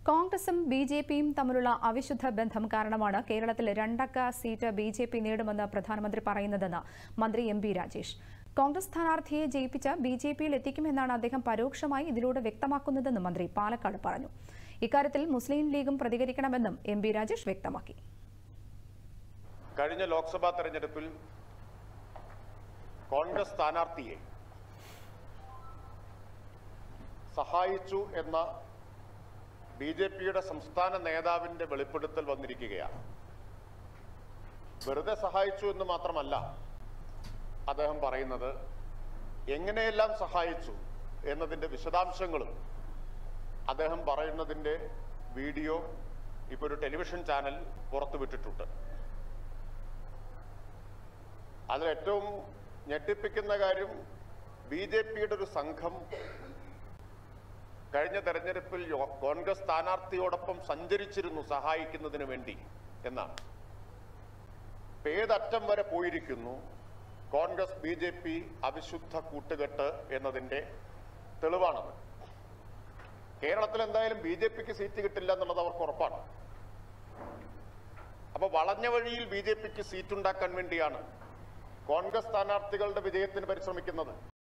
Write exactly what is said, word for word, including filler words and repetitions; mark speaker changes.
Speaker 1: കോൺഗ്രസും B J പിയും തമ്മിലുള്ള അവിശുദ്ധ ബന്ധം കാരണമാണ് കേരളത്തിൽ രണ്ടക്ക സീറ്റ് ബി ജെ പി നേടുമെന്ന് പ്രധാനമന്ത്രി പറയുന്നതെന്ന് മന്ത്രി എം പി രാജേഷ്. കോൺഗ്രസ് സ്ഥാനാർത്ഥിയെ ജയിപ്പിച്ച് ബി ജെ പിയിൽ എത്തിക്കുമെന്നാണ് അദ്ദേഹം പരോക്ഷമായി ഇതിലൂടെ വ്യക്തമാക്കുന്നതെന്നും മന്ത്രി പാലക്കാട് പറഞ്ഞു. ഇക്കാര്യത്തിൽ മുസ്ലിം ലീഗും പ്രതികരിക്കണമെന്നും എം പി രാജേഷ് വ്യക്തമാക്കി.
Speaker 2: കഴിഞ്ഞ ലോക്സഭാ തെരഞ്ഞെടുപ്പിൽ കോൺഗ്രസ് സ്ഥാനാർത്ഥിയെ സഹായിച്ചു എന്ന ബി ജെ പിയുടെ സംസ്ഥാന നേതാവിന്റെ വെളിപ്പെടുത്തൽ വന്നിരിക്കുകയാണ്. വെറുതെ സഹായിച്ചു എന്ന് മാത്രമല്ല അദ്ദേഹം പറയുന്നത്, എങ്ങനെയെല്ലാം സഹായിച്ചു എന്നതിന്റെ വിശദാംശങ്ങളും അദ്ദേഹം പറയുന്നതിന്റെ വീഡിയോ ഇപ്പോൾ ഒരു ടെലിവിഷൻ ചാനൽ പുറത്തുവിട്ടിട്ടുണ്ട്. അതിൽ ഏറ്റവും ഞെട്ടിപ്പിക്കുന്ന കാര്യം, ബി ജെ പിയുടെ ഒരു സംഘം കഴിഞ്ഞ തെരഞ്ഞെടുപ്പിൽ കോൺഗ്രസ് സ്ഥാനാർത്ഥിയോടൊപ്പം സഞ്ചരിച്ചിരുന്നു സഹായിക്കുന്നതിന് വേണ്ടി എന്നാണ്. ഏതറ്റം വരെ പോയിരിക്കുന്നു കോൺഗ്രസ് ബി ജെ പി അവിശുദ്ധ കൂട്ടുകെട്ട് എന്നതിന്റെ തെളിവാണത്. കേരളത്തിൽ എന്തായാലും ബി ജെ പിക്ക് സീറ്റ് കിട്ടില്ല എന്നുള്ളത് അവർക്ക് ഉറപ്പാണ്. അപ്പൊ വളഞ്ഞ വഴിയിൽ ബി ജെ പിക്ക് സീറ്റ് ഉണ്ടാക്കാൻ വേണ്ടിയാണ് കോൺഗ്രസ് സ്ഥാനാർത്ഥികളുടെ വിജയത്തിന് പരിശ്രമിക്കുന്നത്.